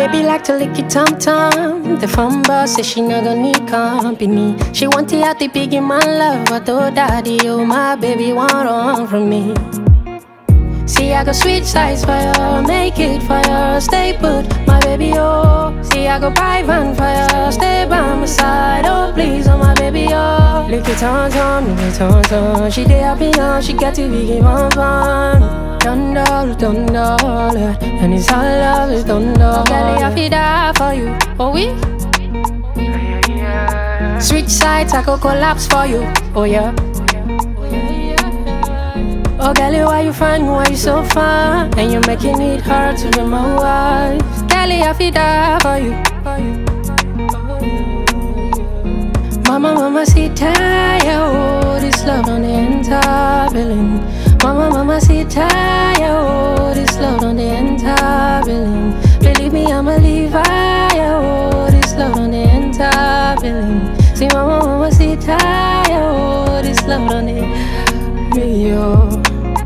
baby like to lick it tum-tum. The fun boss says she not gonna need company. She want to have the big in my love, but oh daddy, oh my baby want run from me. See, I go switch sides for you, make it for you, stay put, my baby, oh. See, I go buy van for you, stay by my side, oh please, oh my baby, oh. Lick it on, she dey happy now, she got to be one fun. Done all, and it's all love, it's done all. Girl, I feel that for you, oh we? Switch sides, I go collapse for you, oh yeah. Oh girlie, why you fine, why you so fine? And you're making it hard to be my wife. Girlie, I feel die for you. Mama, see tired, oh, this love on the entire building. Mama, see tired, oh, this love on the entire building. Believe me, I'ma leave fire, oh, this love on the entire building. See, mama, see tired, oh, this love on the yo.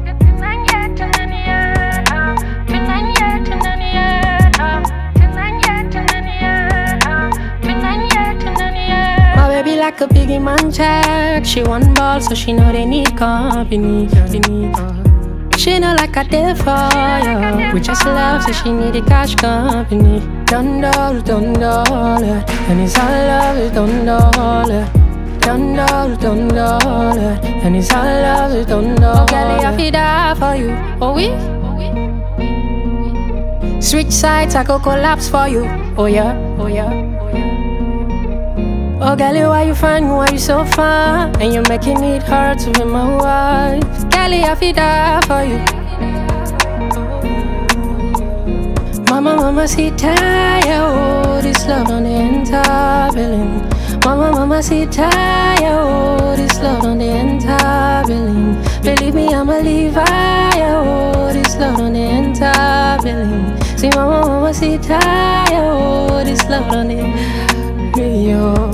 My baby like a biggie man check. She want ball, so she know they need company. She know like I did for you. We just love, so she need a cash company. Done all, and it's all love, it's done all. Done all, and it's all love, it's done all. Girlie, I feel die for you, oh we? Switch sides, I go collapse for you, oh yeah, oh yeah. Oh girlie, why you fine, why you so fine? And you're making it hard to be my wife. Girlie, I feel die for you. Mama, see tired, oh, this love on the entire building. Mama, see tired, oh, this love on the entire building. Believe me, I'ma leave fire, oh, this love on the entire building. See, mama, see tired, oh, this love on the yo.